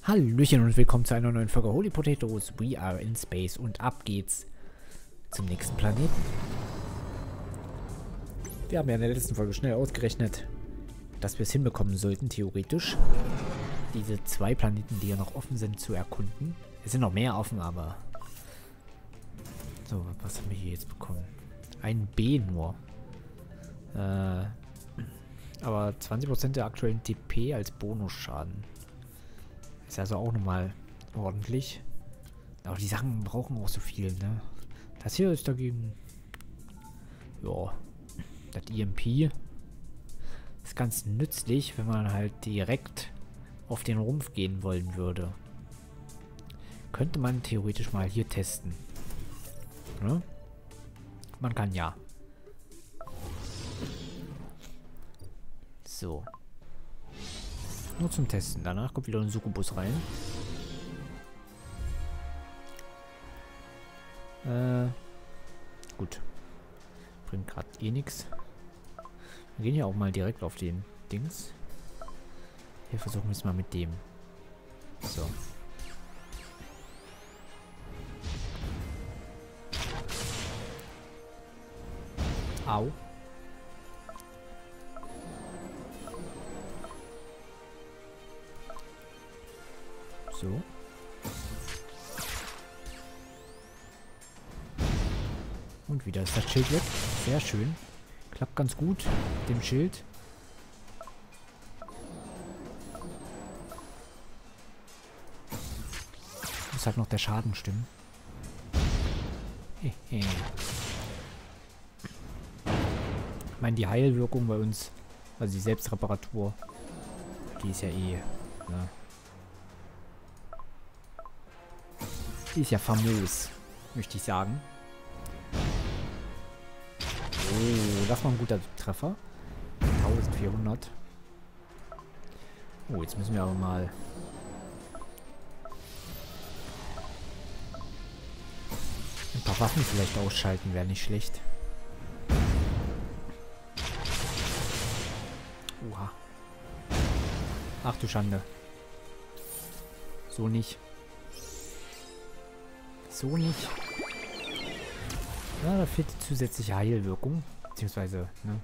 Hallöchen und willkommen zu einer neuen Folge Holy Potatoes. We are in space und ab geht's zum nächsten Planeten. Wir haben ja in der letzten Folge schnell ausgerechnet, dass wir es hinbekommen sollten, theoretisch, diese zwei Planeten, die ja noch offen sind, zu erkunden. Es sind noch mehr offen, aber... So, was haben wir hier jetzt bekommen? Ein B nur. Aber 20% der aktuellen TP als Bonusschaden. Ist also auch nochmal ordentlich. Aber die Sachen brauchen auch so viel, ne? Das hier ist dagegen... Ja. Das EMP ist ganz nützlich, wenn man halt direkt auf den Rumpf gehen wollen würde. Könnte man theoretisch mal hier testen. Ne? Man kann ja. So. Nur zum Testen. Danach kommt wieder ein Succubus rein. Gut. Bringt gerade eh nichts. Wir gehen ja auch mal direkt auf den Dings. Hier versuchen wir es mal mit dem. So. Au. So. Und wieder ist das Schild weg. Sehr schön. Klappt ganz gut mit dem Schild. Muss halt noch der Schaden stimmen. Ich meine, die Heilwirkung bei uns, also die Selbstreparatur, die ist ja eh, ne? Die ist ja famos, möchte ich sagen. Oh, das war ein guter Treffer. 1400. Oh, jetzt müssen wir aber mal... ein paar Waffen vielleicht ausschalten, wäre nicht schlecht. Oha. Ach du Schande. So nicht. So nicht. Ja, da fehlt die zusätzliche Heilwirkung. Beziehungsweise, ne?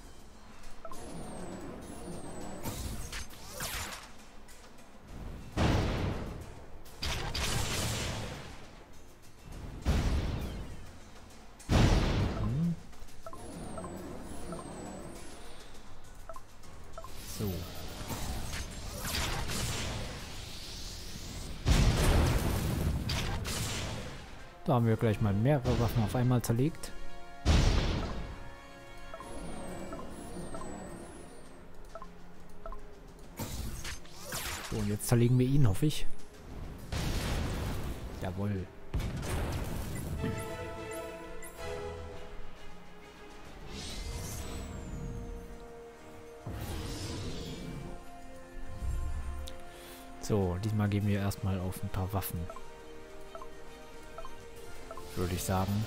So. Da haben wir gleich mal mehrere Waffen auf einmal zerlegt. So, und jetzt zerlegen wir ihn, hoffe ich. Jawohl. So, diesmal gehen wir erstmal auf ein paar Waffen. Würde ich sagen.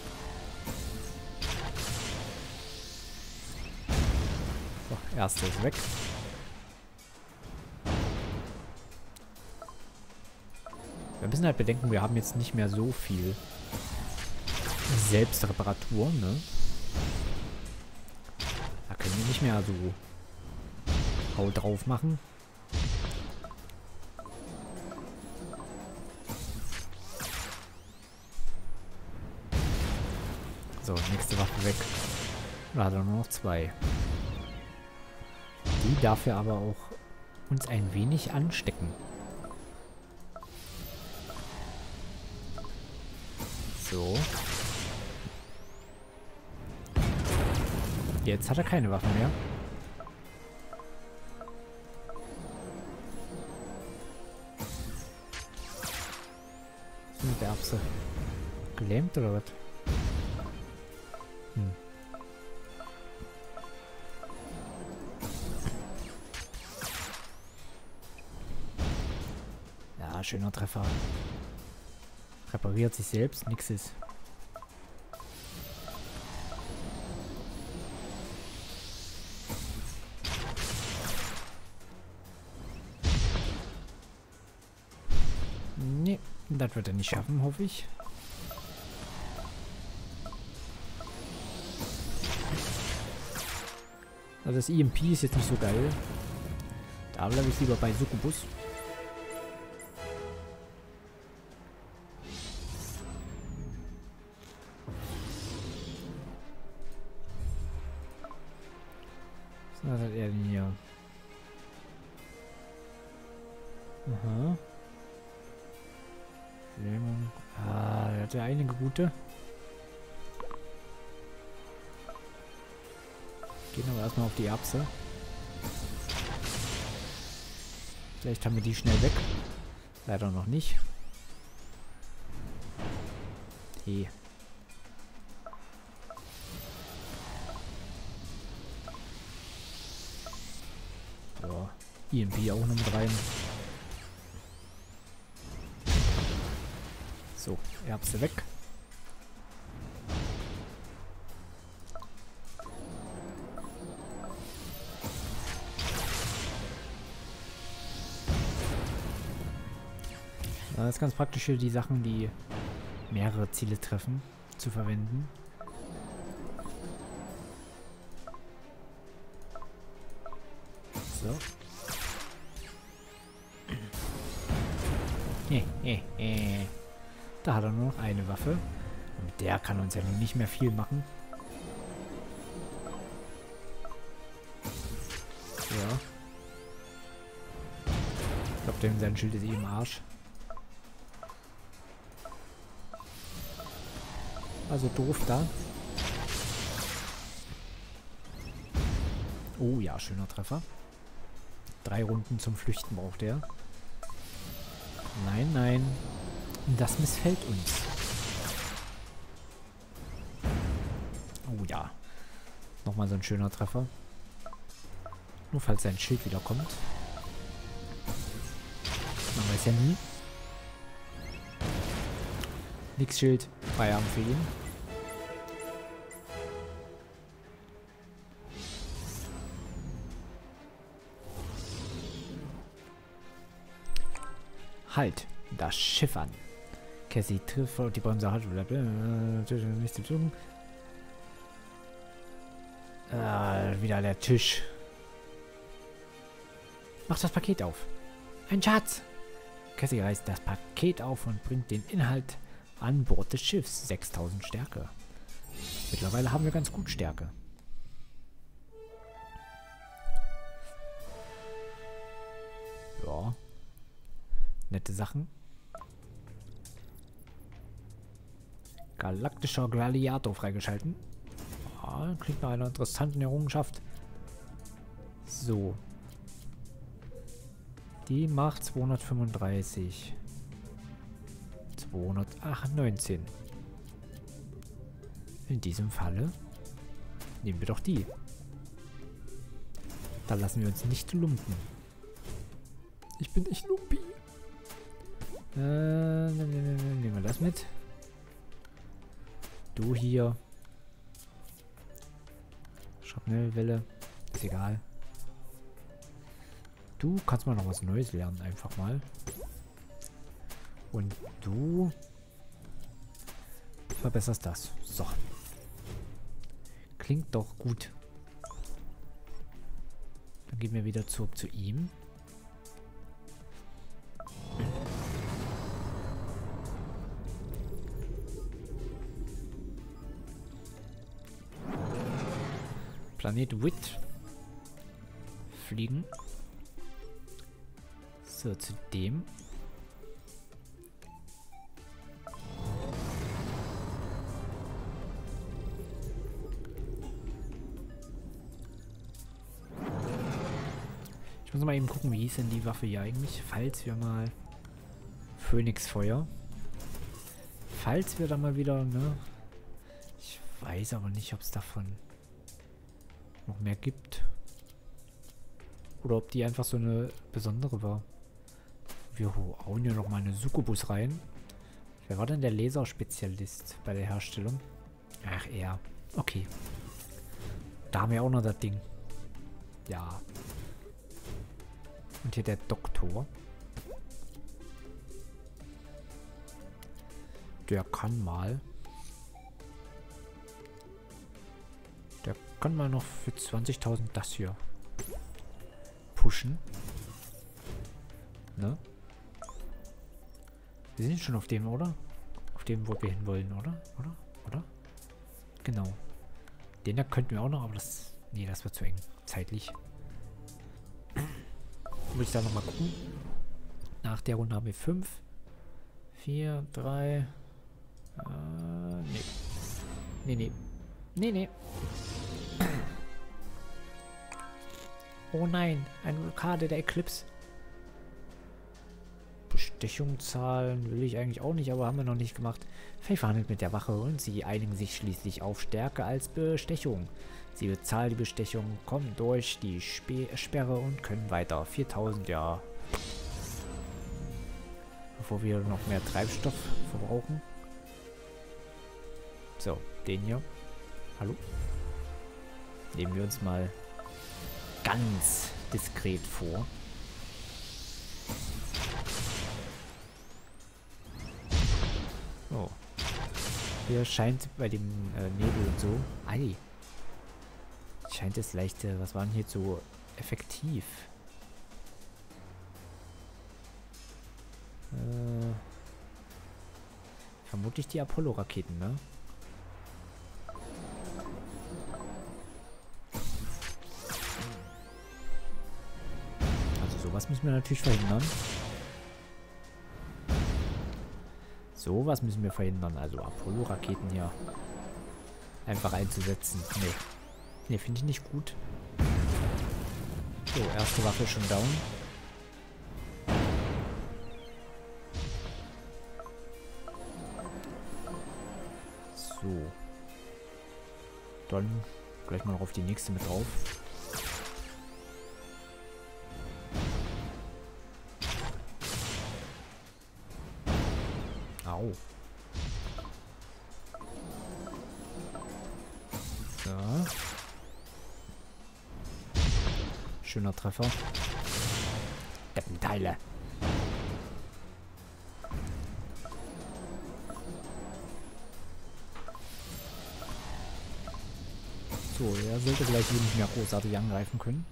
So, erste ist weg. Wir müssen halt bedenken, wir haben jetzt nicht mehr so viel Selbstreparatur, ne? Da können wir nicht mehr so Haut drauf machen. So, nächste Waffe weg. Da hat er nur noch zwei. Die dafür aber auch uns ein wenig anstecken. So. Jetzt hat er keine Waffen mehr. Was ist mit der Erbse? Gelähmt oder was? Ja, schöner Treffer. Repariert sich selbst, nix ist. Nee, das wird er nicht schaffen, hoffe ich. Also das EMP ist jetzt nicht so geil. Da bleibe ich lieber bei Succubus. Was hat er denn hier? Aha. Lähmung. Ah, er hat ja einige gute. Gehen aber erstmal auf die Erbse. Vielleicht haben wir die schnell weg. Leider noch nicht. Hey. So. EMP auch noch mit rein. So, Erbse weg. Das ist ganz praktisch für die Sachen, die mehrere Ziele treffen, zu verwenden. So. Da hat er nur noch eine Waffe. Und mit der kann uns ja nun nicht mehr viel machen. Ja. Ich glaube, dem sein Schild ist eh im Arsch. Also doof da. Oh ja, schöner Treffer. 3 Runden zum Flüchten braucht er. Nein, nein. Das missfällt uns. Oh ja. Nochmal so ein schöner Treffer. Nur falls sein Schild wieder kommt. Man weiß ja nie. Nix Schild. Feierabend für ihn. Halt das Schiff an. Cassie trifft und die Bremse hat. Nicht zu tun. Wieder der Tisch. Mach das Paket auf. Ein Schatz. Cassie reißt das Paket auf und bringt den Inhalt an Bord des Schiffs. 6000 Stärke. Mittlerweile haben wir ganz gut Stärke. Ja. Nette Sachen. Galaktischer Gladiator freigeschalten. Ja, klingt nach einer interessanten Errungenschaft. So. Die macht 235. 219. In diesem Falle nehmen wir doch die. Da lassen wir uns nicht lumpen. Ich bin nicht lumpi. Nehmen wir das mit. Du hier. Schrapnellwelle. Ist egal. Du kannst mal noch was Neues lernen, einfach mal. Und du verbesserst das. So. Klingt doch gut. Dann gehen wir wieder zurück zu ihm. Planet Wit. Fliegen. So, zu dem. Ich muss mal eben gucken, wie hieß denn die Waffe hier eigentlich? Falls wir mal... Phönixfeuer. Falls wir da mal wieder, ne? Ich weiß aber nicht, ob es davon noch mehr gibt. Oder ob die einfach so eine besondere war. Wir hauen hier nochmal eine Succubus rein. Wer war denn der Laserspezialist bei der Herstellung? Ach, er. Okay. Da haben wir auch noch das Ding. Ja. Und hier der Doktor. Der kann mal. Der kann mal noch für 20.000 das hier pushen. Ne? Wir sind schon auf dem, oder? Auf dem, wo wir hinwollen, oder? Oder? Genau. Den da könnten wir auch noch, aber das... Nee, das wird zu eng. Zeitlich. Muss ich da nochmal gucken. Nach der Runde haben wir 5, 4, 3... nee. Nee. Oh nein, eine Blockade der Eclipse. Bestechung zahlen will ich eigentlich auch nicht, aber haben wir noch nicht gemacht. Faye verhandelt mit der Wache und sie einigen sich schließlich auf Stärke als Bestechung. Sie bezahlen die Bestechung, kommen durch die Sperre und können weiter. 4.000, ja. Bevor wir noch mehr Treibstoff verbrauchen. So, den hier. Hallo? Nehmen wir uns mal ganz diskret vor. Oh. Hier scheint bei dem Nebel und so. Ei. Scheint es leicht. Was waren hier so effektiv? Vermutlich die Apollo-Raketen, ne? Also sowas müssen wir natürlich verhindern. Sowas müssen wir verhindern. Also Apollo-Raketen hier einfach einzusetzen. Nee. Nee, finde ich nicht gut. So, erste Waffe schon down. So. Dann gleich mal noch auf die nächste mit drauf. Au. So. Schöner Treffer. Deppenteile. So, er sollte gleich hier nicht mehr großartig angreifen können.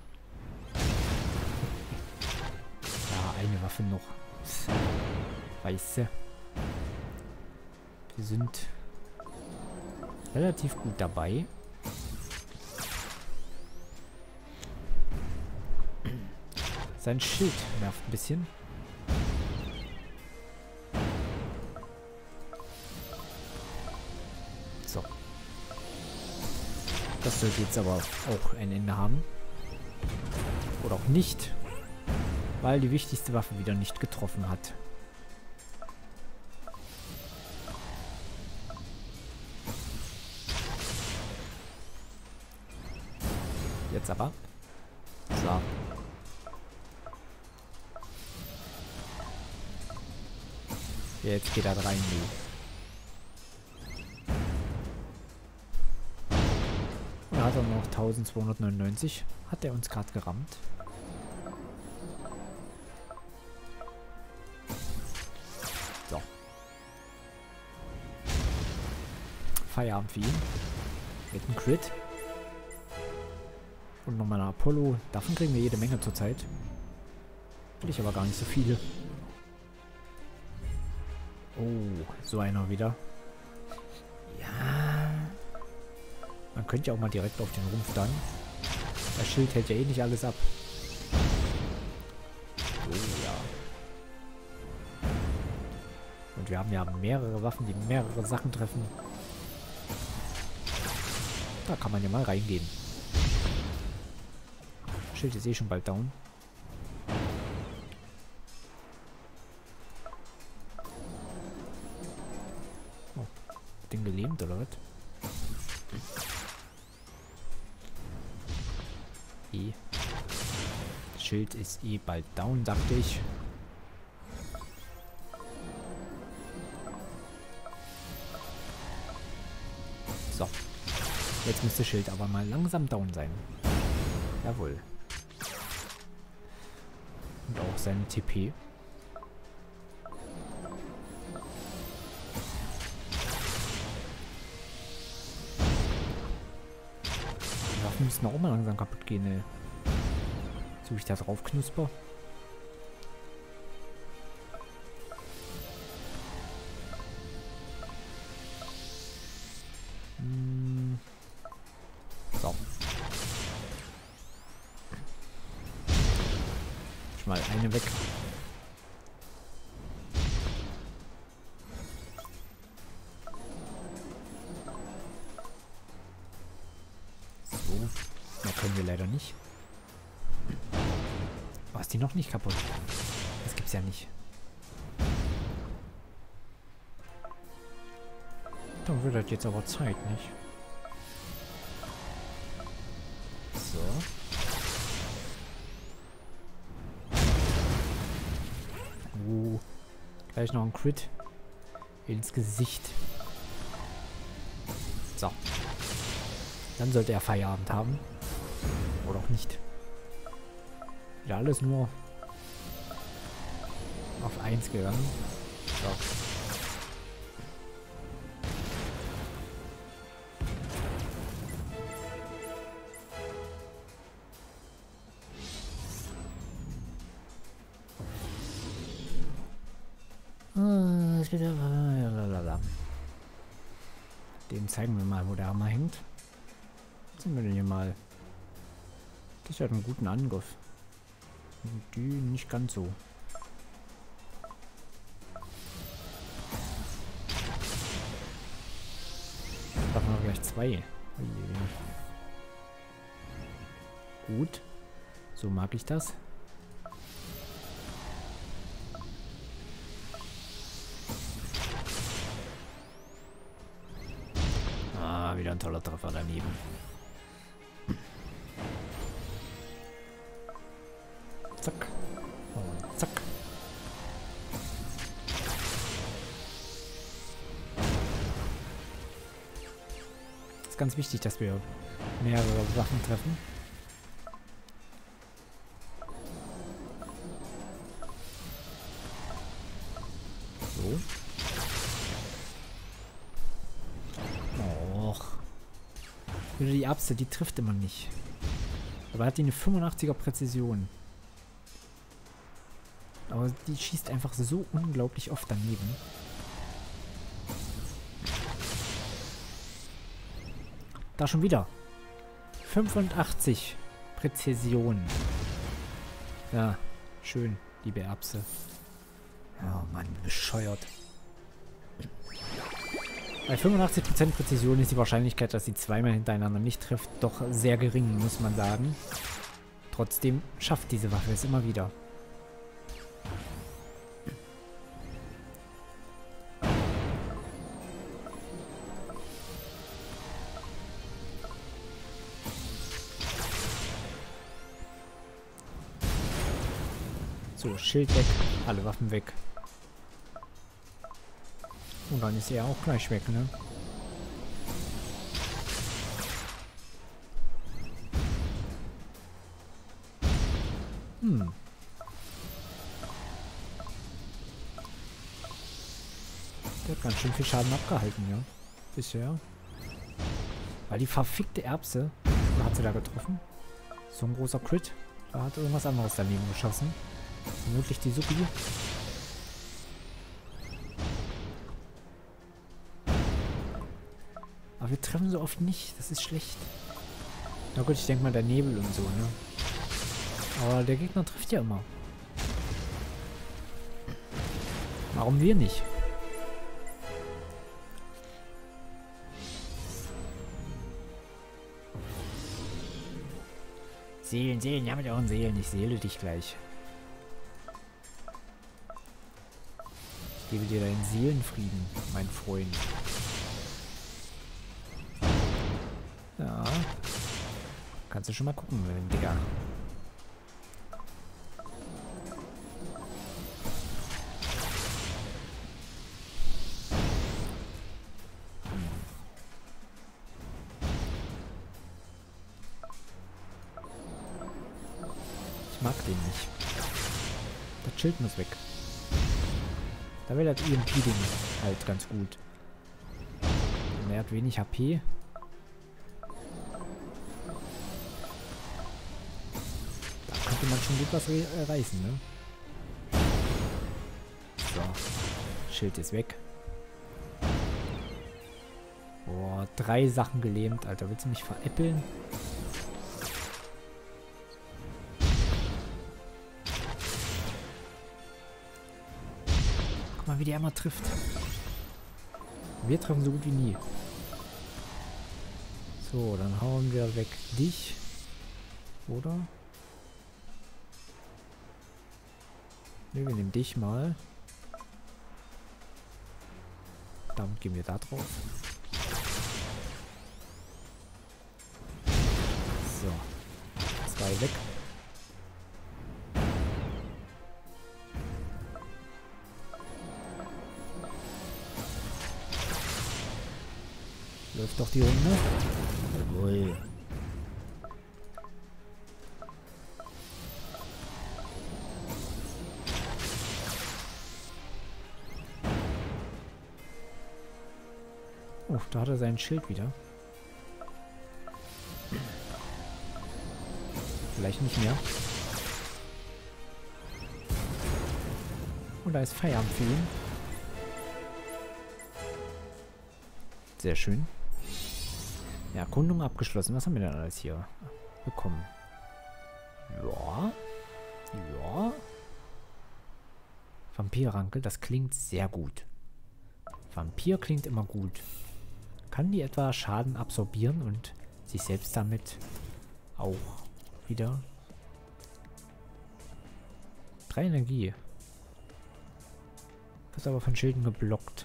Ja, eine Waffe noch. Weiße. Wir sind relativ gut dabei. Sein Schild nervt ein bisschen. So. Das sollte jetzt aber auch ein Ende haben. Oder auch nicht. Weil die wichtigste Waffe wieder nicht getroffen hat. Jetzt aber. So. Jetzt geht er rein, du. Und hat er noch 1299. Hat er uns gerade gerammt. So. Feierabend für ihn. Mit einem Crit. Und nochmal eine Apollo. Davon kriegen wir jede Menge zurzeit. Will ich aber gar nicht so viele. Oh, so einer wieder. Ja. Man könnte ja auch mal direkt auf den Rumpf dann. Das Schild hält ja eh nicht alles ab. Oh ja. Und wir haben ja mehrere Waffen, die mehrere Sachen treffen. Da kann man ja mal reingehen. Schild ist eh schon bald down. Oh, den gelähmt oder was? Schild ist eh bald down, dachte ich. So. Jetzt müsste Schild aber mal langsam down sein. Jawohl. Und auch seine TP. müssten auch mal langsam kaputt gehen, ey. So wie ich da drauf knusper. So. Mal eine weg. So. Mehr können wir leider nicht. Oh, ist die noch nicht kaputt? Das gibt's ja nicht. Dann wird das jetzt aber Zeit, nicht? So. Gleich noch ein Crit ins Gesicht. So. Dann sollte er Feierabend haben. Oder auch nicht. Wieder alles nur auf 1 gegangen. So. Dem zeigen wir mal, wo der Hammer hängt. Was sind wir denn hier mal? Das hat einen guten Angriff. Die nicht ganz so. Da haben wir gleich 2. Gut. So mag ich das. Wieder ein toller Treffer daneben. Zack. Und zack. Es ist ganz wichtig, dass wir mehrere Sachen treffen. So. Wieder die Erbse, die trifft immer nicht. Aber hat die eine 85er Präzision. Aber die schießt einfach so unglaublich oft daneben. Da schon wieder. 85 Präzision. Ja, schön, liebe Erbse. Oh Mann, bescheuert. Bei 85% Präzision ist die Wahrscheinlichkeit, dass sie zweimal hintereinander nicht trifft, doch sehr gering, muss man sagen. Trotzdem schafft diese Waffe es immer wieder. So, Schild weg, alle Waffen weg. Und dann ist er auch gleich weg, ne? Der hat ganz schön viel Schaden abgehalten, ja. Bisher. Weil die verfickte Erbse, hat sie da getroffen? So ein großer Crit. Da hat irgendwas anderes daneben geschossen. Vermutlich die Supi. Aber wir treffen so oft nicht. Das ist schlecht. Na gut, ich denke mal der Nebel und so, ne? Aber der Gegner trifft ja immer. Warum wir nicht? Seelen, Seelen, ja mit euren Seelen. Ich seele dich gleich. Ich gebe dir deinen Seelenfrieden, mein Freund. Ja. Kannst du schon mal gucken, Digga. Ich mag den nicht. Das Schild muss weg. Da wäre das EMP-Ding halt ganz gut. Und er hat wenig HP. könnte man schon gut was reißen, ne? So. Schild ist weg. Boah, 3 Sachen gelähmt, Alter. Willst du mich veräppeln? Guck mal, wie der immer trifft. Wir treffen so gut wie nie. So, dann hauen wir weg dich. Oder? Ne, wir nehmen dich mal. Damit gehen wir da drauf. So. 2 weg. Läuft doch die Runde. Jawohl. Oh, da hat er sein Schild wieder. Vielleicht nicht mehr. Und da ist Feierabend für ihn. Sehr schön. Ja, Erkundung abgeschlossen. Was haben wir denn alles hier bekommen? Ja. Ja. Vampirrankel, das klingt sehr gut. Vampir klingt immer gut. Kann die etwa Schaden absorbieren und sich selbst damit auch wieder? 3 Energie. Wird aber von Schilden geblockt.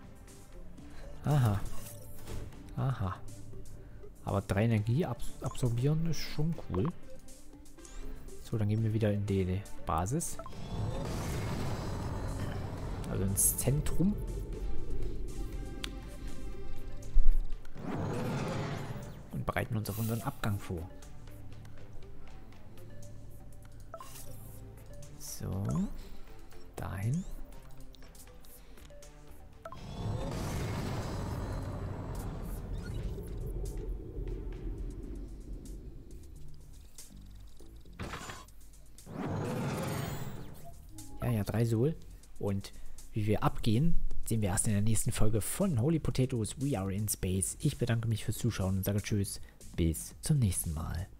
Aha. Aha. Aber 3 Energie absorbieren ist schon cool. So, dann gehen wir wieder in die Basis. Also ins Zentrum. Und bereiten uns auf unseren Abgang vor. So. Dahin. Ja, 3 Soul. Und wie wir abgehen, sehen wir erst in der nächsten Folge von Holy Potatoes We Are in Space. Ich bedanke mich fürs Zuschauen und sage Tschüss. Bis zum nächsten Mal.